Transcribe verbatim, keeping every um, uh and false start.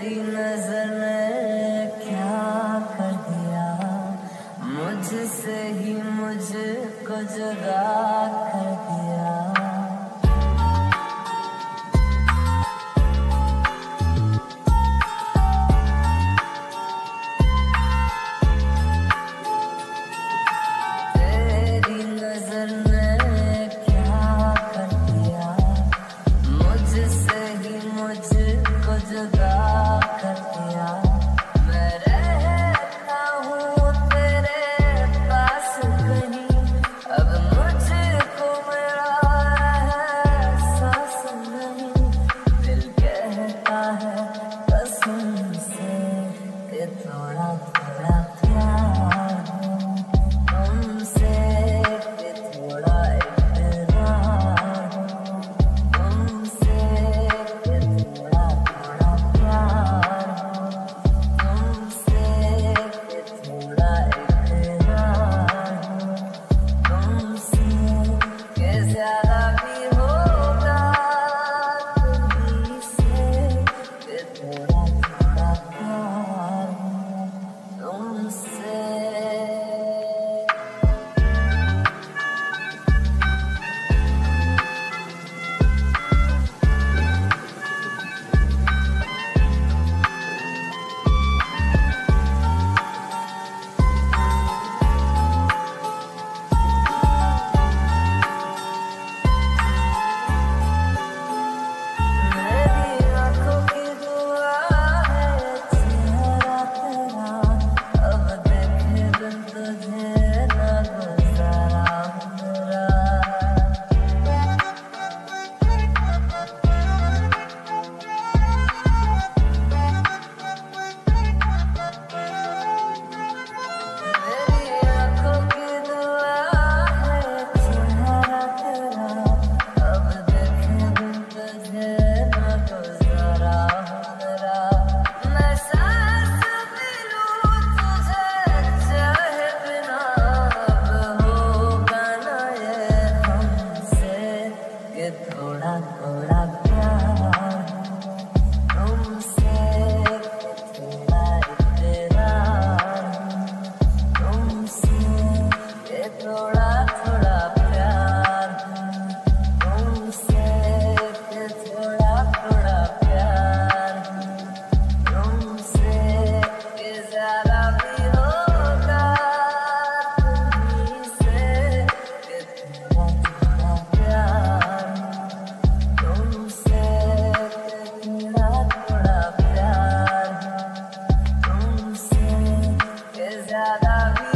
तेरी नजर ने क्या कर दिया, मुझसे ही मुझको जुदा कर दिया। तेरी नजर ने क्या कर दिया, मुझसे ही मुझको जुदा कर दिया। मैं रहता हूँ तेरे पास कहीं, अब मुझको मेरा एहसास नहीं। दिल कहता है कसम से कि थोड़ा थोड़ा प्यार हो तुमसे, कि थोड़ा इकरार हो तुमसे, कि थोड़ा थोड़ा प्यार हो तुमसे, कि थोड़ा इकरार हो तुमसे, कि ज्यादा भी होगा तुम्हीं से, कि थोड़ा थोड़ा प्यार हो तुमसे। मेरी आँखों की दुआ है चेहरा तेरा, अब देखे बिन तुझे न गुजारा मेरा। मेरी आँखों की दुआ है चेहरा तेरा, अब देखे बिन तुझे न गुजारा मेरा। मैं सांस भी लूं तुझे चाहे बिना, अब होगा ना ये हमसे, कि थोड़ा थोड़ा प्यार हो तुमसे, कि थोड़ा इकरार हो तुमसे, कि थोड़ा थोड़ा प्यार हो तुमसे, कि थोड़ा थोड़ा प्यार हो तुमसे, कि ज्यादा भी होगा तुम्हीं से, कि थोड़ा थोड़ा प्यार हो तुमसे, कि थोड़ा थोड़ा प्यार हो तुमसे, कि ज्यादा भी